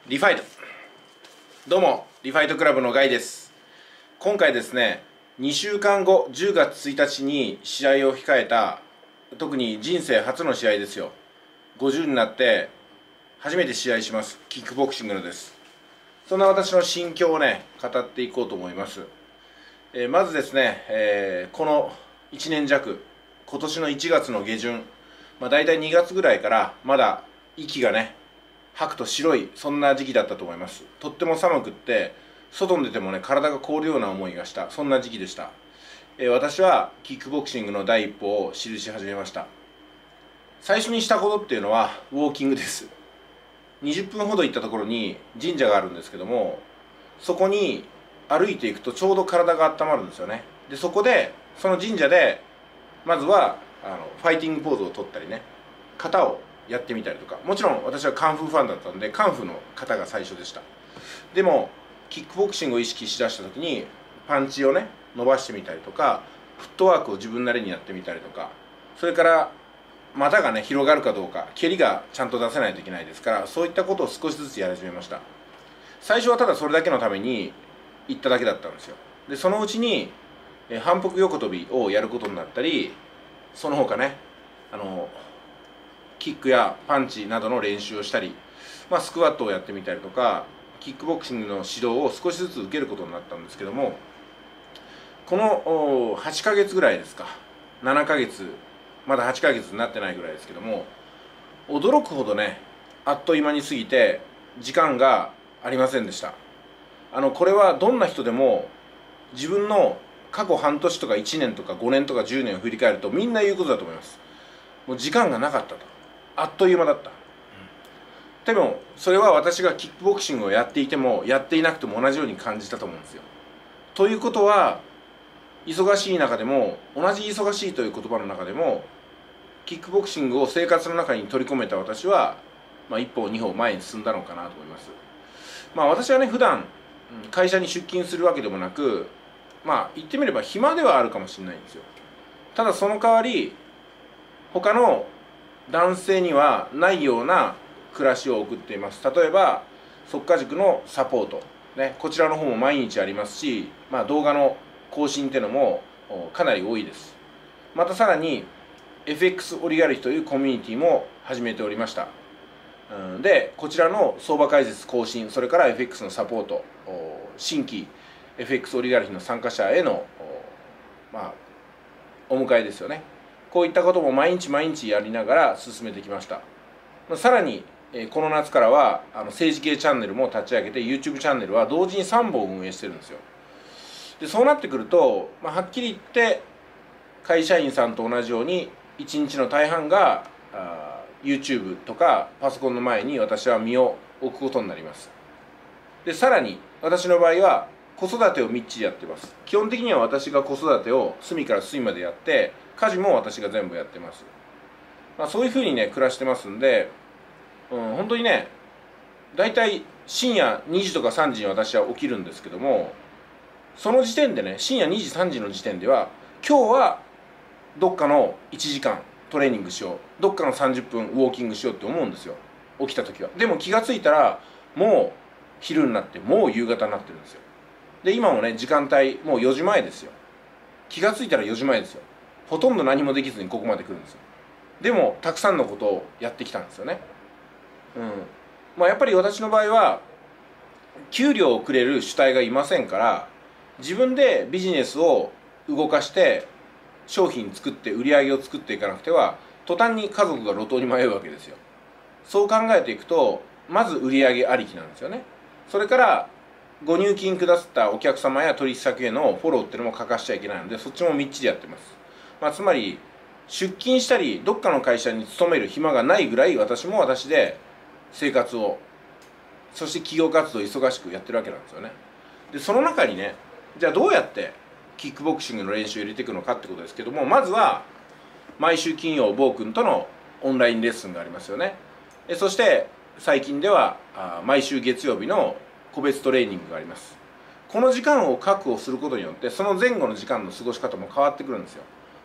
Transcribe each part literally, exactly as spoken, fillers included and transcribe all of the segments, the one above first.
リファイト。どうもリファイトクラブのガイです。今回ですね、にしゅうかんごじゅうがつついたちに試合を控えた、特に人生初の試合ですよ。ごじゅうになって初めて試合しますキックボクシングのです。そんな私の心境をね語っていこうと思います。えー、まずですね、えー、このいちねんじゃく、今年のいちがつの下旬、まあ、大体にがつぐらいからまだ息がね吐くと白い、そんな時期だったと思います。とっても寒くって、外に出てもね体が凍るような思いがした、そんな時期でした。えー、私はキックボクシングの第一歩を記し始めました。最初にしたことっていうのはウォーキングです。にじゅっぷんほど行ったところに神社があるんですけども、そこに歩いていくとちょうど体が温まるんですよね。でそこでその神社でまずはあのファイティングポーズを取ったりね、型をやってみたりとか、もちろん私はカンフーファンだったんでカンフーの型が最初でした。でもキックボクシングを意識しだした時にパンチをね伸ばしてみたりとか、フットワークを自分なりにやってみたりとか、それから股がね広がるかどうか、蹴りがちゃんと出せないといけないですから、そういったことを少しずつやり始めました。最初はただそれだけのために行っただけだったんですよ。でそのうちに反復横跳びをやることになったり、その他ねあのキックやパンチなどの練習をしたり、まあ、スクワットをやってみたりとか、キックボクシングの指導を少しずつ受けることになったんですけども、このはちかげつぐらいですか、ななかげつ、まだはちかげつになってないぐらいですけども、驚くほどねあっという間に過ぎて時間がありませんでした。あのこれはどんな人でも自分の過去半年とかいちねんとかごねんとかじゅうねんを振り返るとみんな言うことだと思います。もう時間がなかったと、あっという間だった、うん、でもそれは私がキックボクシングをやっていてもやっていなくても同じように感じたと思うんですよ。ということは、忙しい中でも、同じ忙しいという言葉の中でもキックボクシングを生活の中に取り込めた私は、まあ、一歩二歩前に進んだのかなと思います。まあ私はね普段会社に出勤するわけでもなく、まあ言ってみれば暇ではあるかもしれないんですよ。ただその代わり他の男性にはないような暮らしを送っています。例えば速稼塾のサポート、ね、こちらの方も毎日ありますし、まあ、動画の更新っていうのもかなり多いです。またさらに エフエックス オリガルヒというコミュニティも始めておりました。でこちらの相場解説更新、それから エフエックス のサポート、新規 エフエックス オリガルヒの参加者へのまあお迎えですよね。こういったことも毎日毎日やりながら進めてきました。さらにこの夏からはあの政治系チャンネルも立ち上げて、 YouTube チャンネルは同時にさんぼん運営してるんですよ。でそうなってくると、まあ、はっきり言って会社員さんと同じようにいちにちの大半があ YouTube とかパソコンの前に私は身を置くことになります。でさらに私の場合は子育てをみっちりやってます。基本的には私が子育てを隅から隅までやって、家事も私が全部やってます。まあ、そういうふうにね暮らしてますんで、うん、本当にね大体深夜にじとかさんじに私は起きるんですけども、その時点でね深夜にじさんじの時点では今日はどっかのいちじかんトレーニングしよう、どっかのさんじゅっぷんウォーキングしようって思うんですよ、起きた時は。でも気が付いたらもう昼になって、もう夕方になってるんですよ。で今もね時間帯もうよじまえですよ。気が付いたらよじまえですよ。ほとんど何もできずにここまで来るんですよ。でもたくさんのことをやってきたんですよね。うんまあやっぱり私の場合は給料をくれる主体がいませんから、自分でビジネスを動かして商品作って売り上げを作っていかなくては途端に家族が路頭に迷うわけですよ。そう考えていくとまず売り上げありきなんですよね。それからご入金くださったお客様や取引先へのフォローっていうのも欠かしちゃいけないので、そっちもみっちりやってます。まあ、つまり出勤したりどっかの会社に勤める暇がないぐらい私も私で生活を、そして企業活動を忙しくやってるわけなんですよね。でその中にねじゃあどうやってキックボクシングの練習を入れていくのかってことですけども、まずは毎週金曜坊君とのオンラインレッスンがありますよね。そして最近では毎週月曜日の個別トレーニングがあります。この時間を確保することによってその前後の時間の過ごし方も変わってくるんですよ。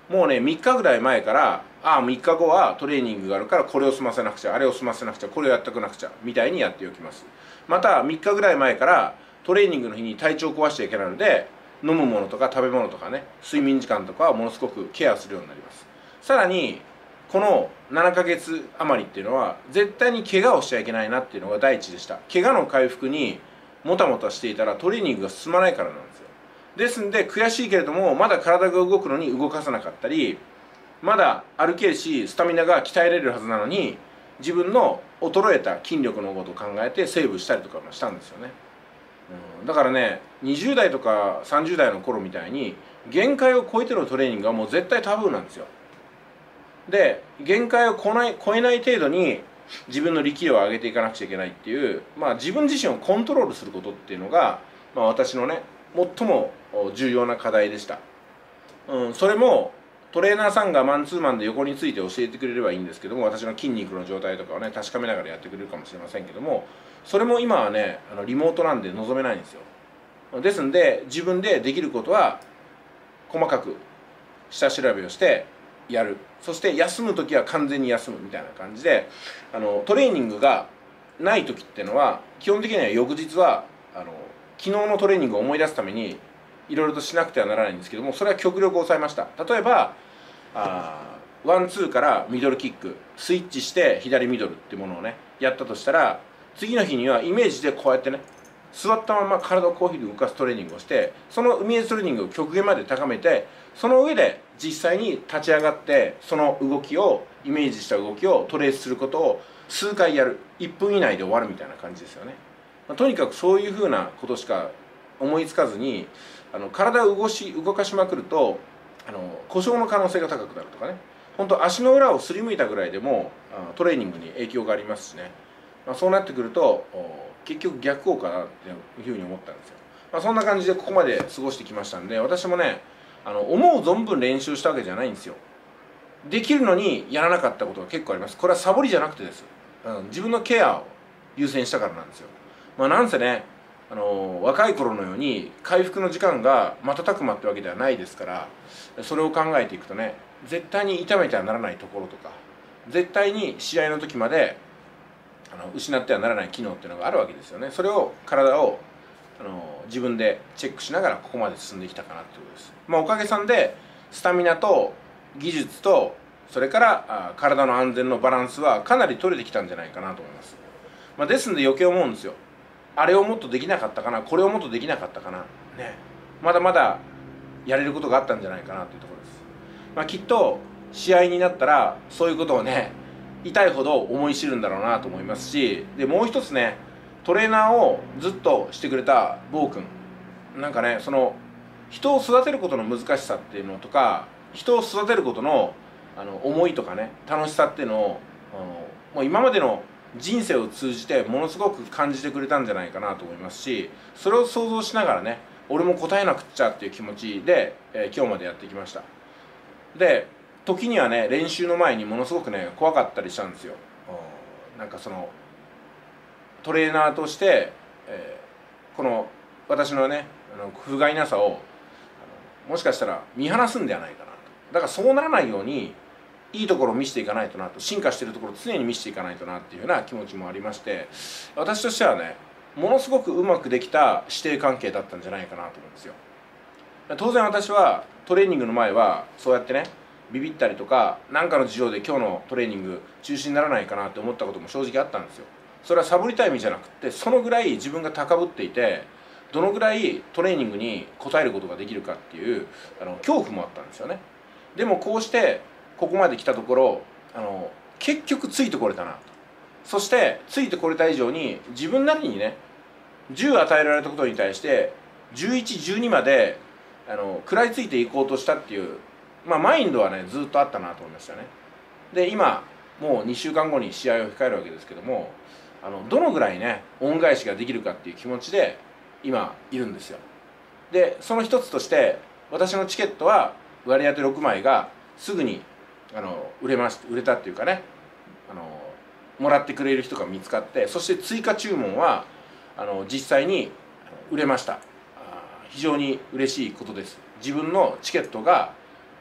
もうねみっかぐらい前からああみっかごはトレーニングがあるからこれを済ませなくちゃあれを済ませなくちゃこれをやっておかなくちゃみたいにやっておきます。またみっかぐらい前からトレーニングの日に体調を壊しちゃいけないので飲むものとか食べ物とかね睡眠時間とかはものすごくケアするようになります。さらにこのななかげつ余りっていうのは絶対に怪我をしちゃいけないなっていうのが第一でした。怪我の回復にもたもたしていたらトレーニングが進まないからなんですよ。ですんで悔しいけれどもまだ体が動くのに動かさなかったり、まだ歩けるしスタミナが鍛えられるはずなのに自分の衰えた筋力のことを考えてセーブしたりとかもしたんですよね。うん、だからねにじゅう代とかさんじゅう代の頃みたいに限界を超えてのトレーニングはもう絶対タブーなんですよ。で限界を超えない超えない程度に自分の力量を上げていかなくちゃいけないっていう、まあ、自分自身をコントロールすることっていうのが、まあ、私のね最も重要な課題でした。うん、それもトレーナーさんがマンツーマンで横について教えてくれればいいんですけども、私の筋肉の状態とかをね確かめながらやってくれるかもしれませんけども、それも今はねあのリモートなんで望めないんですよ。ですんで自分でできることは細かく下調べをしてやる。そして休む時は完全に休むみたいな感じで、あのトレーニングがない時っていうのは基本的には翌日はあの昨日のトレーニングを思い出すためにいろいろとしなくてはならないんですけども、それは極力抑えました。例えばあワンツーからミドルキックスイッチして左ミドルっていうものをねやったとしたら、次の日にはイメージでこうやってね座ったまま体をこういうふうに動かすトレーニングをして、そのイメージトレーニングを極限まで高めて、その上で実際に立ち上がってその動きをイメージした動きをトレースすることを数回やる。いっぷん以内で終わるみたいな感じですよね。まあ、とにかくそういうふうなことしか思いつかずに、あの体を動し動かしまくるとあの故障の可能性が高くなるとかね、本当足の裏をすりむいたぐらいでもトレーニングに影響がありますしね、まあ、そうなってくると結局逆効果だっていうふうに思ったんですよ。まあ、そんな感じでここまで過ごしてきましたんで、私もねあの思う存分練習したわけじゃないんですよ。できるのにやらなかったことが結構あります。これはサボりじゃなくてです、うん、自分のケアを優先したからなんですよ。まあ、なんせねあの若い頃のように回復の時間が瞬く間ってわけではないですから、それを考えていくとね絶対に痛めてはならないところとか、絶対に試合の時まであの失ってはならない機能っていうのがあるわけですよね。それを体をあの自分でチェックしながらここまで進んできたかなということです。まあ、おかげさんでスタミナと技術とそれからあ体の安全のバランスはかなり取れてきたんじゃないかなと思います。まあ、ですんで余計思うんですよ。あれをもっとできなかったかな、これをもっとできなかったかな、ね、まだまだやれることがあったんじゃないかなというところです。まあ、きっと試合になったらそういうことをね痛いほど思い知るんだろうなと思いますし、でもう一つねトレーナーをずっとしてくれた坊君、なんかねその人を育てることの難しさっていうのとか、人を育てることのあの思いとかね楽しさっていうのをあのもう今までの人生を通じてものすごく感じてくれたんじゃないかなと思いますし、それを想像しながらね俺も答えなくっちゃっていう気持ちで、えー、今日までやってきました。で時にはね練習の前にものすごくね怖かったりしたんですよ。なんかそのトレーナーとして、えー、この私のねあの不甲斐なさをあのもしかしたら見放すんではないかなと。だからそうならないようにいいところを見せていかないとなと、進化しているところを常に見せていかないとなっていうような気持ちもありまして、私としてはねものすごくうまくできた師弟関係だったんじゃないかなと思うんですよ。当然私はトレーニングの前はそうやってねビビったりとか何かの事情で今日のトレーニング中止にならないかなって思ったことも正直あったんですよ。それはサボりたい意味じゃなくて、そのぐらい自分が高ぶっていてどのぐらいトレーニングに応えることができるかっていうあの恐怖もあったんですよね。でもこうしてここまで来たところあの結局ついてこれたなと。そしてついてこれた以上に自分なりにねじゅう与えられたことに対してじゅういち、じゅうにまであの食らいついていこうとしたっていう、まあ、マインドはねずっとあったなと思いましたね。で今もうにしゅうかんごに試合を控えるわけですけども、あのどのぐらいね恩返しができるかっていう気持ちで今いるんですよ。でその一つとして私のチケットは割り当てろくまいがすぐにあの売れまし売れたっていうかねあのもらってくれる人が見つかって、そして追加注文はあの実際に売れました。非常に嬉しいことです。自分のチケットが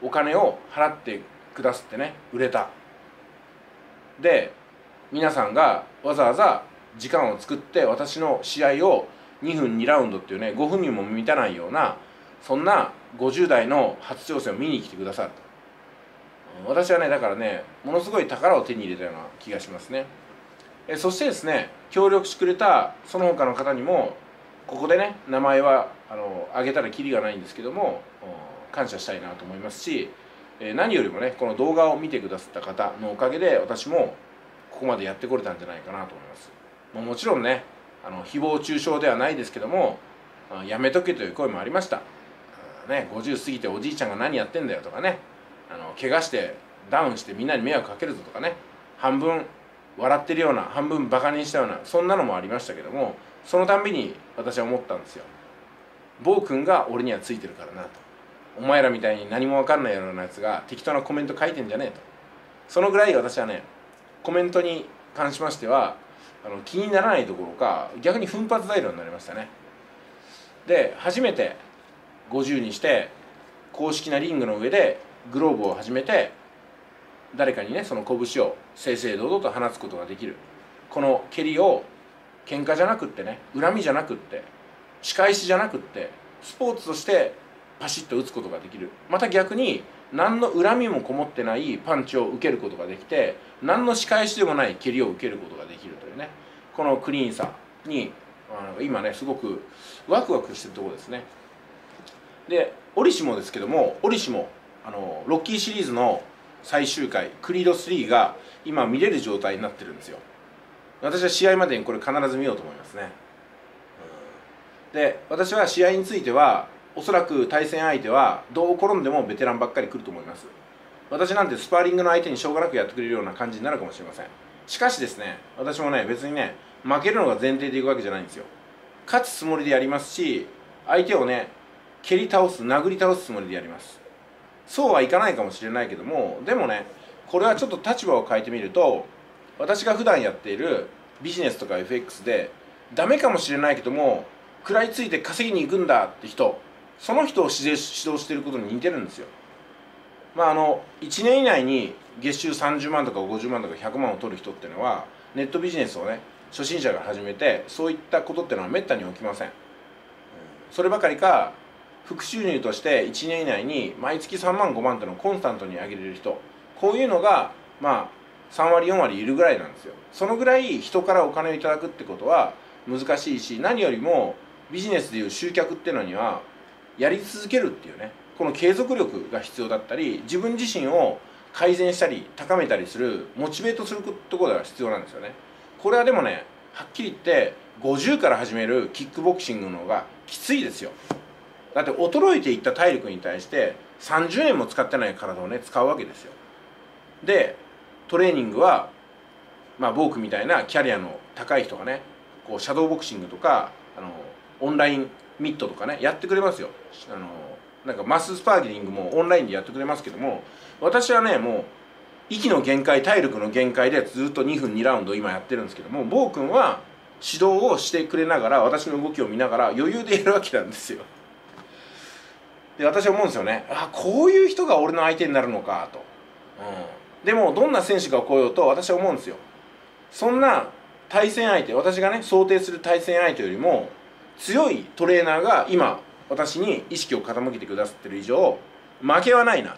お金を払ってくださってね売れた。で皆さんがわざわざ時間を作って私の試合をにふんにラウンドっていうねごふんにも満たないようなそんなごじゅう代の初挑戦を見に来てくださると。私はねだからねものすごい宝を手に入れたような気がしますね。えそしてですね協力してくれたその他の方にもここでね名前はあの挙げたらきりがないんですけども感謝したいなと思いますし、え何よりもねこの動画を見てくださった方のおかげで私もここまでやってこれたんじゃないかなと思います。もうもちろんねあの誹謗中傷ではないですけどもやめとけという声もありました。ね、ごじゅう過ぎておじいちゃんが何やってんだよとかねあの怪我してダウンしてみんなに迷惑かけるぞとかね半分笑ってるような半分バカにしたようなそんなのもありましたけどもそのたんびに私は思ったんですよ。暴君が俺にはついてるからなと。お前らみたいに何も分かんないようなやつが適当なコメント書いてんじゃねえと。そのぐらい私はねコメントに関しましてはあの気にならないどころか逆に奮発材料になりましたね。で初めてごじゅうにして公式なリングの上でグローブを始めて誰かにねその拳を正々堂々と放つことができる。この蹴りを喧嘩じゃなくってね恨みじゃなくって仕返しじゃなくってスポーツとしてパシッと打つことができる。また逆に何の恨みもこもってないパンチを受けることができて何の仕返しでもない蹴りを受けることができるというねこのクリーンさにあの今ねすごくワクワクしてるところですね。で折しもですけども折しもあのロッキーシリーズの最終回クリードスリーが今見れる状態になってるんですよ。私は試合までにこれ必ず見ようと思いますね。うん、で私は試合についてはおそらく対戦相手はどう転んでもベテランばっかり来ると思います。私なんてスパーリングの相手にしょうがなくやってくれるような感じになるかもしれません。しかしですね私もね別にね負けるのが前提でいくわけじゃないんですよ。勝つつもりでやりますし相手をね蹴り倒す殴り倒すつもりでやります。そうはいかないかもしれないけどもでもねこれはちょっと立場を変えてみると私が普段やっているビジネスとか エフエックス でダメかもしれないけども食らいついて稼ぎに行くんだって人その人を指導していることに似てるんですよ。まああのいちねん以内に月収さんじゅうまんとかごじゅうまんとかひゃくまんを取る人っていうのはネットビジネスをね初心者が始めてそういったことっていうのはめったに起きません。そればかりか副収入としていちねん以内に毎月さんまんごまんっていうのをコンスタントに上げれる人こういうのがまあさんわりよんわりいるぐらいなんですよ。そのぐらい人からお金をいただくってことは難しいし何よりもビジネスでいう集客っていうのにはやり続けるっていうねこの継続力が必要だったり自分自身を改善したり高めたりするモチベートするところが必要なんですよね。これはでもねはっきり言ってごじゅうから始めるキックボクシングの方がきついですよ。だって衰えていった体力に対してさんじゅうねんも使ってない体をね使うわけですよ。でトレーニングはまあボークみたいなキャリアの高い人がねこうシャドーボクシングとかあのオンラインミットとかねやってくれますよ。あのなんかマススパーリングもオンラインでやってくれますけども私はねもう息の限界体力の限界でずっとにふんにラウンド今やってるんですけどもボー君は指導をしてくれながら私の動きを見ながら余裕でやるわけなんですよ。で私は思うんですよねあこういう人が俺の相手になるのかと、うん、でもどんな選手が来ようと私は思うんですよ。そんな対戦相手私がね想定する対戦相手よりも強いトレーナーが今私に意識を傾けてくださってる以上負けはないなと、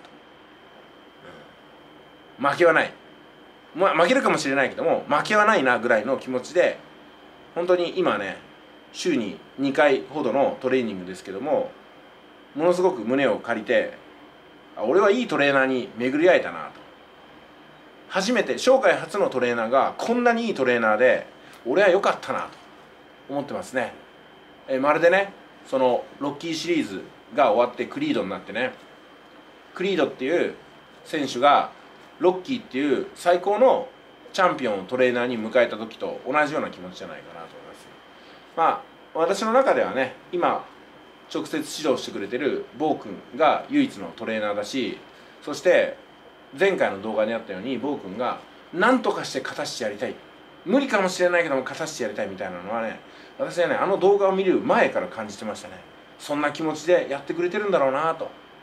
うん、負けはない、まあ、負けるかもしれないけども負けはないなぐらいの気持ちで本当に今ね週ににかいほどのトレーニングですけどもものすごく胸を借りて俺はいいトレーナーに巡り会えたなと初めて生涯初のトレーナーがこんなにいいトレーナーで俺は良かったなと思ってますね。えまるでねそのロッキーシリーズが終わってクリードになってねクリードっていう選手がロッキーっていう最高のチャンピオンをトレーナーに迎えた時と同じような気持ちじゃないかなと思います。まあ私の中ではね今直接指導してくれてるボー君が唯一のトレーナーだしそして前回の動画にあったようにボー君が何とかして勝たしてやりたい無理かもしれないけども勝たしてやりたいみたいなのはね私はねあの動画を見る前から感じてましたね。そんな気持ちでやってくれてるんだろうなと、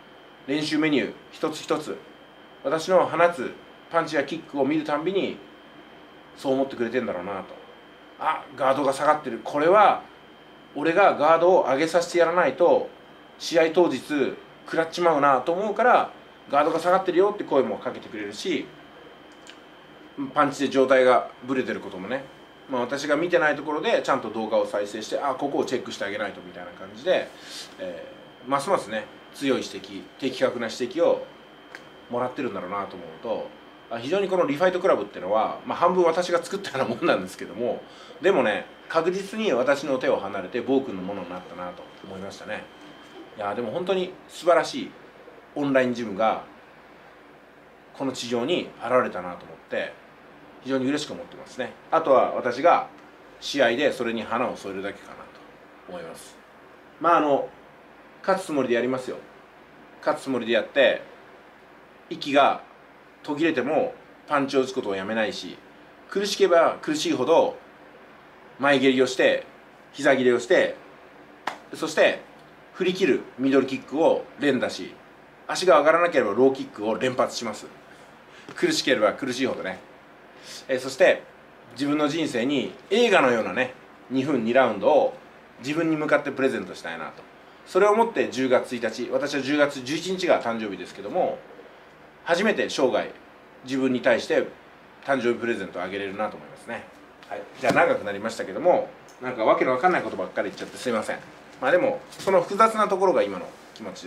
練習メニュー一つ一つ、私の放つパンチやキックを見るたんびにそう思ってくれてんだろうなと。あ、ガードが下がってる、これは俺がガードを上げさせてやらないと試合当日食らっちまうなと思うから、ガードが下がってるよって声もかけてくれるし、パンチで状態がブレてることもね、まあ、私が見てないところでちゃんと動画を再生して、あ、ここをチェックしてあげないとみたいな感じで、えー、ますますね強い指摘、的確な指摘をもらってるんだろうなと思うと、非常にこのリファイトクラブっていうのは、まあ、半分私が作ったようなもんなんですけども、でもね確実に私の手を離れて暴君のものになったなと思いましたね。いやでも本当に素晴らしいオンラインジムがこの地上に現れたなと思って非常に嬉しく思ってますね。あとは私が試合でそれに花を添えるだけかなと思います。まああの勝つつもりでやりますよ。勝つつもりでやって、息が途切れてもパンチを打つことをやめないし、苦しければ苦しいほど前蹴りをして膝切れをして、そして振り切るミドルキックを連打し、足が上がらなければローキックを連発します。苦しければ苦しいほどね。えそして自分の人生に映画のようなねにふんにラウンドを自分に向かってプレゼントしたいなと。それをもってじゅうがつついたち、私はじゅうがつじゅういちにちが誕生日ですけども、初めて生涯自分に対して誕生日プレゼントをあげれるなと思いますね。はい、じゃあ長くなりましたけども、なんかわけのわかんないことばっかり言っちゃってすいません。まあでもその複雑なところが今の気持ちです。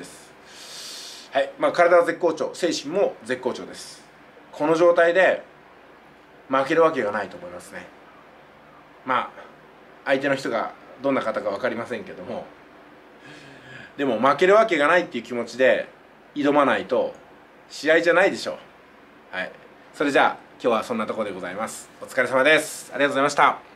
はい、まあ体は絶好調、精神も絶好調です。この状態で負けるわけがないと思いますね。まあ相手の人がどんな方か分かりませんけども、でも負けるわけがないっていう気持ちで挑まないと試合じゃないでしょう。はい、それじゃあ今日はそんなところでございます。お疲れ様です。ありがとうございました。